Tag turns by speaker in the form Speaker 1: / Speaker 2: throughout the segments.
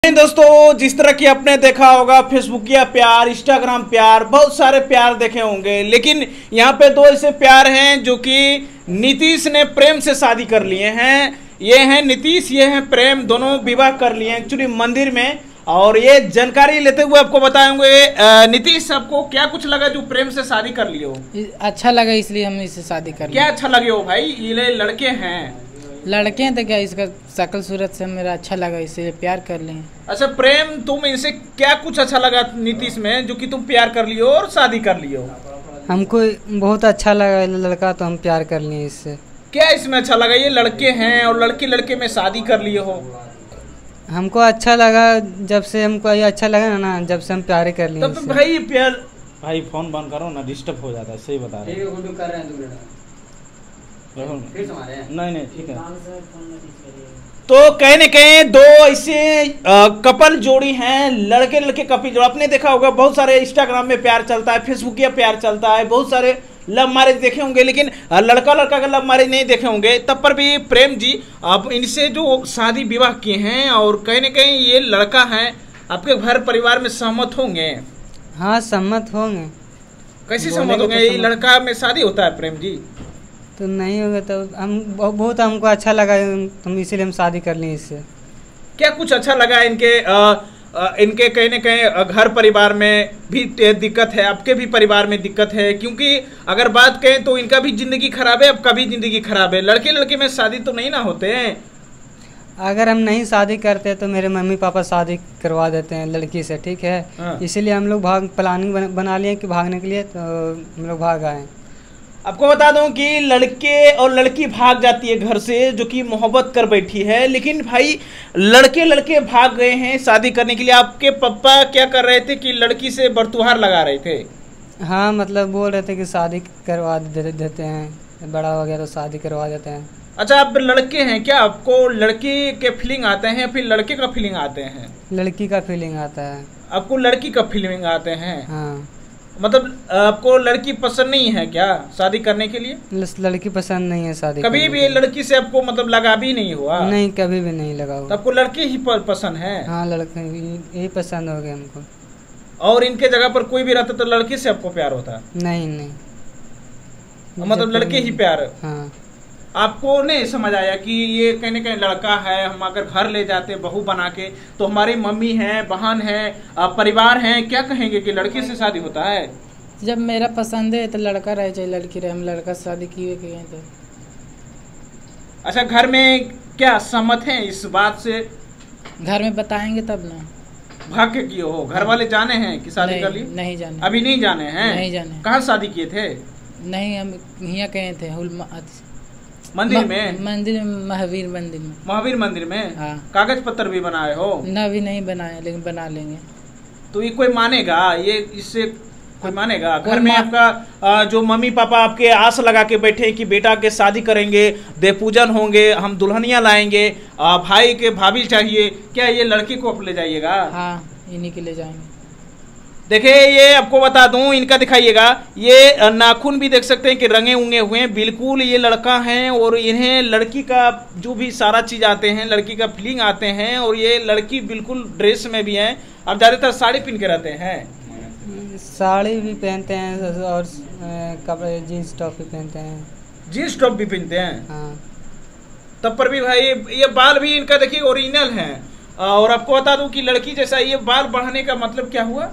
Speaker 1: दोस्तों, जिस तरह की आपने देखा होगा फेसबुक या प्यार, इंस्टाग्राम प्यार, बहुत सारे प्यार देखे होंगे, लेकिन यहाँ पे दो ऐसे प्यार हैं जो कि नीतीश ने प्रेम से शादी कर लिए हैं। ये हैं नीतीश, ये हैं प्रेम, दोनों विवाह कर लिए हैं एक्चुअली मंदिर में। और ये जानकारी लेते हुए आपको बताएंगे। नीतीश, आपको क्या कुछ लगा जो प्रेम से शादी कर लिए हो?
Speaker 2: अच्छा लगा इसलिए हम इससे शादी कर लिए।
Speaker 1: क्या अच्छा लगे हो भाई? ये लड़के हैं,
Speaker 2: लड़के हैं तो क्या, इसका शकल सूरत से मेरा अच्छा लगा इसलिए प्यार कर लिए।
Speaker 1: अच्छा प्रेम, तुम इनसे क्या कुछ अच्छा लगा नीतीश में जो कि तुम प्यार कर लियो और शादी कर लियो?
Speaker 3: हमको बहुत अच्छा लगा लड़का, तो हम प्यार कर लिए इससे।
Speaker 1: क्या इसमें अच्छा लगा? ये लड़के हैं और लड़के लड़के में शादी कर लिए हो।
Speaker 3: हमको अच्छा लगा, जब से हमको ये अच्छा लगा ना, जब से हम प्यार कर लिए।
Speaker 1: तब भाई प्यार, भाई फोन बंद करो ना, डिस्टर्ब हो जाता है। सही बता रहे नहीं ठीक है। तो कहने कहें दो ऐसे कपल जोड़ी हैं, लड़के लड़के कपल जोड़ी। आपने देखा होगा बहुत सारे इंस्टाग्राम में प्यार चलता है, फेसबुक या प्यार चलता है, बहुत सारे लव मैरिज देखे होंगे, लेकिन लड़का लड़का का लव मैरिज नहीं देखे होंगे। तब पर भी प्रेम जी आप इनसे जो शादी विवाह किए हैं, और कहीं न कहीं ये लड़का है, आपके घर परिवार में सहमत होंगे?
Speaker 3: हाँ, सहमत होंगे।
Speaker 1: कैसे सहमत होंगे? ये लड़का में शादी होता है प्रेम जी?
Speaker 3: तो नहीं होगा तो हम बहुत हमको अच्छा लगा, हम इसीलिए हम शादी कर लिए इससे।
Speaker 1: क्या कुछ अच्छा लगा इनके इनके कहीं न कहीं घर परिवार में भी दिक्कत है, आपके भी परिवार में दिक्कत है? क्योंकि अगर बात कहें तो इनका भी जिंदगी खराब है, आपका भी जिंदगी खराब है। लड़के लड़के में शादी तो नहीं ना होते हैं।
Speaker 3: अगर हम नहीं शादी करते तो मेरे मम्मी पापा शादी करवा देते हैं लड़की से, ठीक है।
Speaker 1: हाँ।
Speaker 3: इसीलिए हम लोग प्लानिंग बना लिए कि भागने के लिए, तो हम लोग भाग आए।
Speaker 1: आपको बता दूं कि लड़के और लड़की भाग जाती है घर से जो कि मोहब्बत कर बैठी है, लेकिन भाई लड़के लड़के भाग गए हैं शादी करने के लिए। आपके पापा क्या कर रहे थे कि लड़की से बरतुहार लगा रहे थे?
Speaker 3: हाँ, मतलब बोल रहे थे कि शादी करवा देते हैं, बड़ा हो गया तो शादी करवा देते हैं।
Speaker 1: अच्छा, आप लड़के हैं, क्या आपको लड़की के फीलिंग आते हैं फिर लड़के का फीलिंग आते हैं?
Speaker 3: लड़की का फीलिंग आता है।
Speaker 1: आपको लड़की का फीलिंग आते हैं?
Speaker 3: हाँ।
Speaker 1: मतलब आपको लड़की पसंद नहीं है क्या शादी करने के लिए?
Speaker 3: लड़की पसंद नहीं है शादी।
Speaker 1: कभी भी लड़की से आपको मतलब लगा भी नहीं हुआ?
Speaker 3: नहीं, कभी भी नहीं लगा हुआ।
Speaker 1: तो आपको लड़की ही पसंद है?
Speaker 3: हाँ, लड़के यही पसंद हो गया हमको।
Speaker 1: और इनके जगह पर कोई भी रहता तो लड़की से आपको प्यार होता?
Speaker 3: नहीं,
Speaker 1: मतलब लड़के ही प्यार?
Speaker 3: हाँ।
Speaker 1: आपको नहीं समझ आया कि ये कहीं न कहीं लड़का है, हम अगर घर ले जाते बहू बना के तो हमारी मम्मी है, बहन है, परिवार है, क्या कहेंगे कि लड़के से शादी होता है?
Speaker 2: जब मेरा पसंद है तो लड़का रहे चाहे लड़की रहे, हम लड़का से शादी किए तो।
Speaker 1: अच्छा, घर में क्या सहमत है इस बात से?
Speaker 2: घर में बताएंगे तब ना।
Speaker 1: भाग के किए हो? घर वाले जाने हैं कि शादी कर ली?
Speaker 2: नहीं जाने।
Speaker 1: अभी नहीं जाने हैं?
Speaker 2: नहीं जाने।
Speaker 1: कहाँ शादी किए थे?
Speaker 2: नहीं, हम यहाँ कहे थे
Speaker 1: मंदिर में?
Speaker 2: मंदिर में, महावीर मंदिर में।
Speaker 1: महावीर मंदिर में?
Speaker 2: हाँ।
Speaker 1: कागज पत्र भी बनाए हो?
Speaker 2: ना, अभी नहीं बनाया, लेकिन बना लेंगे।
Speaker 1: तो ये कोई मानेगा? ये इससे कोई मानेगा? घर में आपका जो मम्मी पापा आपके आस लगा के बैठे कि बेटा के शादी करेंगे, दे पूजन होंगे, हम दुल्हनियां लाएंगे, भाई के भाभी चाहिए, क्या ये लड़की को आप ले जाइएगा?
Speaker 2: हाँ, इन्हीं के ले जाएंगे।
Speaker 1: देखिए, ये आपको बता दूं, इनका दिखाइएगा, ये नाखून भी देख सकते हैं कि रंगे उंगे हुए हैं, बिल्कुल ये लड़का है। और इन्हें लड़की का जो भी सारा चीज आते हैं, लड़की का फीलिंग आते हैं। और ये लड़की बिल्कुल ड्रेस में भी है। अब ज्यादातर साड़ी पहन के रहते हैं,
Speaker 3: साड़ी भी पहनते हैं और कपड़े जीन्स टॉप भी पहनते हैं।
Speaker 1: जीन्स टॉप भी पहनते हैं?
Speaker 3: हाँ।
Speaker 1: तब पर भी भाई ये बाल भी इनका देखिए ओरिजिनल है। और आपको बता दूं कि लड़की जैसा ये बाल बढ़ाने का मतलब क्या हुआ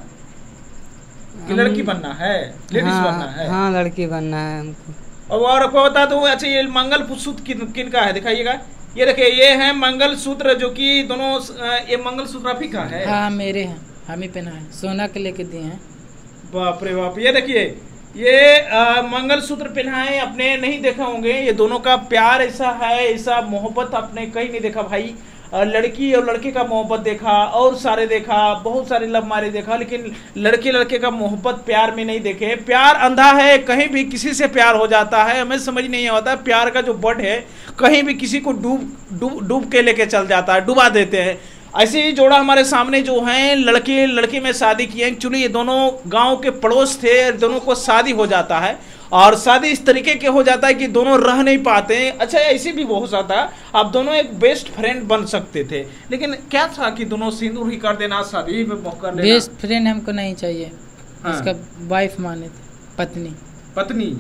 Speaker 1: कि लड़की बनना है, लेडीज बनना है?
Speaker 3: हाँ, लड़की बनना है हमको।
Speaker 1: और आपको बता दूं, अच्छा ये मंगल सूत्र किन का है दिखाइएगा। ये देखिए, ये है मंगल सूत्र, जो कि दोनों ये मंगल सूत्र आप ही का है?
Speaker 2: हाँ, मेरे हैं, हम ही पहना है, सोना के लेके दिए हैं।
Speaker 1: बाप रे बाप, ये देखिए, ये मंगल सूत्र पहनाए, आपने नहीं देखा होंगे। ये दोनों का प्यार ऐसा है, ऐसा मोहब्बत आपने कहीं नहीं देखा भाई। लड़की और लड़के का मोहब्बत देखा, और सारे देखा, बहुत सारे लव मैरिज देखा, लेकिन लड़के लड़के का मोहब्बत प्यार में नहीं देखे। प्यार अंधा है, कहीं भी किसी से प्यार हो जाता है, हमें समझ नहीं आता। प्यार का जो बड है, कहीं भी किसी को डूब के लेके चल जाता है, डुबा देते हैं। ऐसे ही जोड़ा हमारे सामने जो हैं, लड़के लड़की में शादी किए। एक्चुअली ये दोनों गांव के पड़ोस थे, दोनों को शादी हो जाता है। और शादी इस तरीके के हो जाता है कि दोनों रह नहीं पाते हैं। अच्छा, ऐसे भी हो सकता है आप दोनों एक बेस्ट फ्रेंड बन सकते थे, लेकिन क्या था कि दोनों सिंदूर ही कर देना, शादी पे कर लेना।
Speaker 2: बेस्ट फ्रेंड हमको नहीं चाहिए।
Speaker 1: हाँ।
Speaker 2: इसका वाइफ माने थे, पत्नी।
Speaker 1: पत्नी,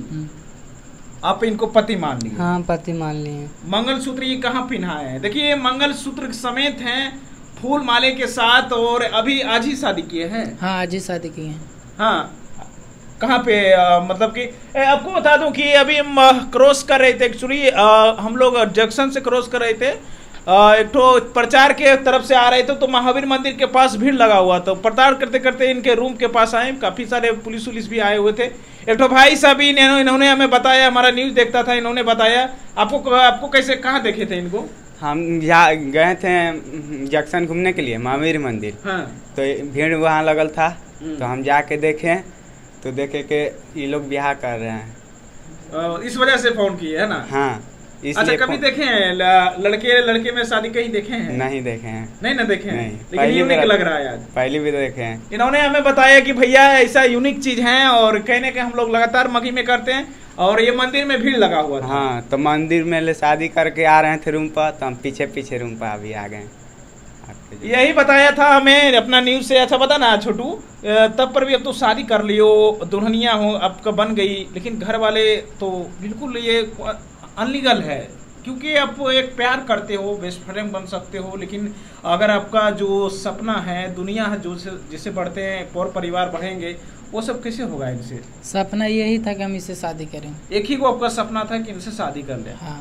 Speaker 1: आप इनको पति मान लिए?
Speaker 3: हाँ, पति मान लिए।
Speaker 1: मंगलसूत्र ये कहाँ पिन्हाए हैं? देखिए मंगलसूत्र समेत हैं, फूल माले के साथ, और अभी आज ही शादी किए हैं।
Speaker 2: हाँ, आज ही शादी की है।
Speaker 1: हाँ, कहाँ पे मतलब कि आपको बता दूं कि अभी हम क्रॉस कर रहे थे, एक्चुअली हम लोग जंक्शन से क्रॉस कर रहे थे, एक तो प्रचार के तरफ से आ रहे थे, तो महावीर मंदिर के पास भीड़ लगा हुआ था। प्रचार करते करते इनके रूम के पास आए, काफी सारे पुलिस उलिस भी आए हुए थे। एक तो भाई साहब इन्होंने हमें बताया, हमारा न्यूज देखता था, इन्होंने बताया। आपको कैसे, कहाँ देखे थे इनको?
Speaker 4: हम यहाँ गए थे जंक्शन घूमने के लिए, महावीर मंदिर।
Speaker 1: हाँ।
Speaker 4: तो भीड़ वहाँ लगल था, तो हम जाके देखे, तो देखे कि ये लोग ब्याह कर रहे हैं,
Speaker 1: इस वजह से फोन किए है ना?
Speaker 4: हाँ।
Speaker 1: अच्छा, कभी देखे हैं लड़के में शादी कहीं देखे हैं?
Speaker 4: नहीं देखे हैं।
Speaker 1: नहीं ना देखे हैं,
Speaker 4: नहीं।
Speaker 1: लेकिन यूनिक लग रहा है आज।
Speaker 4: पहली भी देखे हैं।
Speaker 1: इन्होंने हमें बताया कि भैया ऐसा यूनिक चीज है, और कहने के हम लोग लगातार मगी में करते हैं, और ये मंदिर में भीड़ लगा हुआ था।
Speaker 4: हाँ, तो मंदिर में शादी करके आ रहे थे रूम पर, तो हम पीछे पीछे रूम पर अभी आ गए।
Speaker 1: यही बताया था हमें अपना न्यूज से। अच्छा बता ना छोटू, तब पर भी अब तो शादी कर लियो, दुल्हनिया हो आपका बन गई, लेकिन घर वाले तो बिल्कुल ये अनलीगल है, क्योंकि आप एक प्यार करते हो, बेस्ट फ्रेंड बन सकते हो, लेकिन अगर आपका जो सपना है, दुनिया है जो जिसे बढ़ते हैं, और परिवार बढ़ेंगे, वो सब कैसे होगा इनसे?
Speaker 2: सपना यही था कि हम इससे शादी करें।
Speaker 1: एक ही को आपका सपना था कि इनसे शादी कर ले।
Speaker 2: हाँ।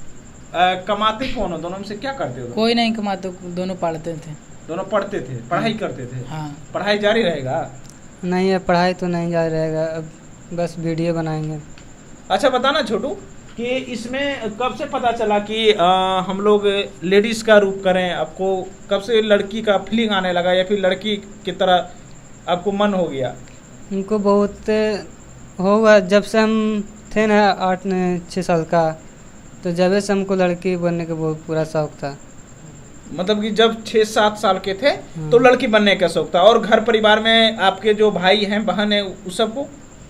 Speaker 1: कमाते कौन हो दोनों में से, क्या करते हो?
Speaker 2: कोई नहीं कमाते, दोनों पढ़ते थे।
Speaker 1: दोनों पढ़ते थे, पढ़ाई करते थे?
Speaker 2: हाँ।
Speaker 1: पढ़ाई जारी रहेगा?
Speaker 3: नहीं है, पढ़ाई तो नहीं जारी रहेगा, अब बस वीडियो बनाएंगे।
Speaker 1: अच्छा बताना छोटू कि इसमें कब से पता चला कि हम लोग लेडीज का रूप करें? आपको कब से लड़की का फीलिंग आने लगा, या फिर लड़की की तरह आपको मन हो गया?
Speaker 3: उनको बहुत होगा, जब से हम थे ना 8-6 साल का, तो जब से हमको लड़की बनने का बहुत पूरा शौक था।
Speaker 1: मतलब कि जब 6-7 साल के थे तो लड़की बनने का शौक था। और घर परिवार में आपके जो भाई हैं, बहन है, उस सबको?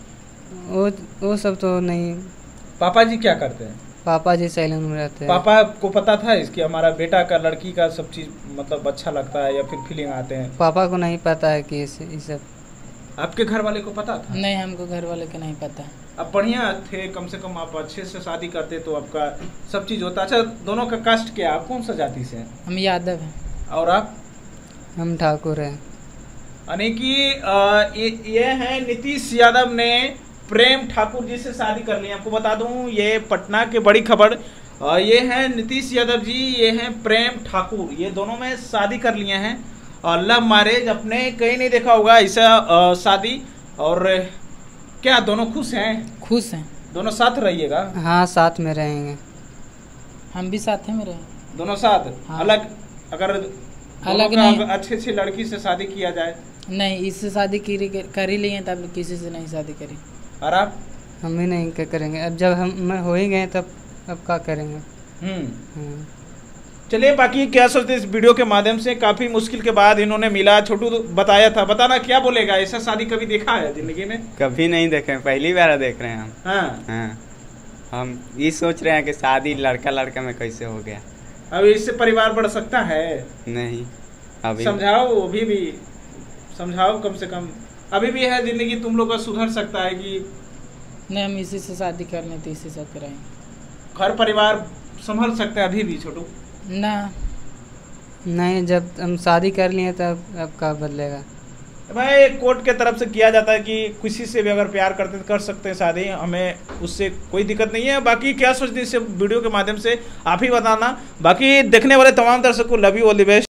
Speaker 3: वो सब तो नहीं।
Speaker 1: पापा जी क्या करते हैं?
Speaker 3: पापा जी सैलून में रहते हैं।
Speaker 1: पापा को पता था इसकी हमारा बेटा का, लड़की का सब चीज मतलब अच्छा लगता है, या फिर फीलिंग आते हैं?
Speaker 3: पापा को नहीं पता है कि ये सब।
Speaker 1: आपके घर वाले को पता था?
Speaker 2: नहीं, हमको घर वाले को नहीं पता।
Speaker 1: अब बढ़िया थे, कम से कम आप अच्छे से शादी करते तो आपका सब चीज होता। अच्छा, दोनों का कास्ट क्या? आप कौन सा जाति से हैं?
Speaker 2: हम यादव हैं।
Speaker 1: और आप?
Speaker 3: हम ठाकुर हैं।
Speaker 1: यानी कि ये हैं नीतीश यादव ने प्रेम ठाकुर जी से शादी कर ली। आपको बता दूं, ये पटना के बड़ी खबर, ये हैं नीतीश यादव जी, ये हैं प्रेम ठाकुर, ये दोनों में शादी कर लिए हैं। और लव मैरिज, अपने कहीं नहीं देखा होगा ऐसा शादी। और क्या दोनों खुश हैं?
Speaker 2: खुश हैं।
Speaker 1: दोनों साथ रहिएगा?
Speaker 3: हाँ, साथ में रहेंगे।
Speaker 2: हम भी साथ में रहेंगे।
Speaker 1: दोनों साथ?
Speaker 2: हाँ।
Speaker 1: अलग? अगर
Speaker 2: अलग नहीं।
Speaker 1: अच्छी लड़की से शादी किया जाए?
Speaker 2: नहीं, इससे शादी कर ही लिए, तब किसी से नहीं शादी करी।
Speaker 1: और आप?
Speaker 3: हम भी नहीं क्या करेंगे, अब जब हम हो ही गए तब अब क्या करेंगे।
Speaker 1: चलिए, बाकी क्या सोचते हैं इस वीडियो के माध्यम से, काफी मुश्किल के बाद इन्होंने मिला। छोटू बताया था, बताना क्या बोलेगा, ऐसा शादी कभी देखा है जिंदगी में?
Speaker 4: कभी नहीं देखे, पहली बार देख रहे हैं हम।
Speaker 1: हाँ।
Speaker 4: हाँ, हम ये सोच रहे हैं कि शादी लड़का लड़का में कैसे हो गया।
Speaker 1: अभी इससे परिवार बढ़ सकता है?
Speaker 4: नहीं, अभी
Speaker 1: समझाओ, अभी भी समझाओ, कम से कम अभी भी है जिंदगी, तुम लोग का सुधर सकता है कि
Speaker 2: नहीं। हम इसी से शादी कर लें तो इसी से कराएंगे।
Speaker 1: घर परिवार संभल सकते हैं अभी भी छोटू?
Speaker 2: ना,
Speaker 3: नहीं, जब हम शादी कर लिए तब अब क्या बदलेगा।
Speaker 1: भाई कोर्ट के तरफ से किया जाता है कि किसी से भी अगर प्यार करते तो कर सकते हैं शादी, हमें उससे कोई दिक्कत नहीं है। बाकी क्या सोचते हैं इस वीडियो के माध्यम से आप ही बताना। बाकी देखने वाले तमाम दर्शकों को love you, all the best.